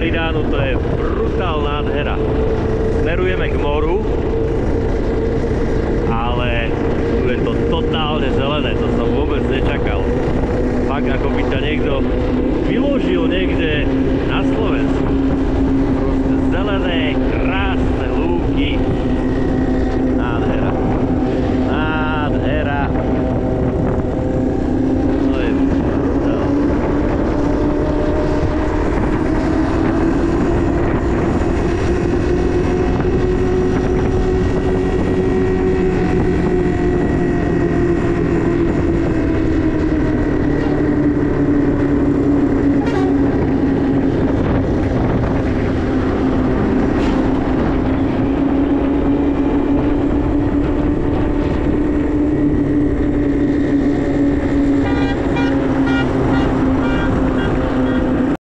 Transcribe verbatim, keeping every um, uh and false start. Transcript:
Meridánu, to je brutál nádhera. Smerujeme k moru, ale tu je to totálne zelené, to som vôbec nečakal. Fakt, ako by ťa niekto vyložil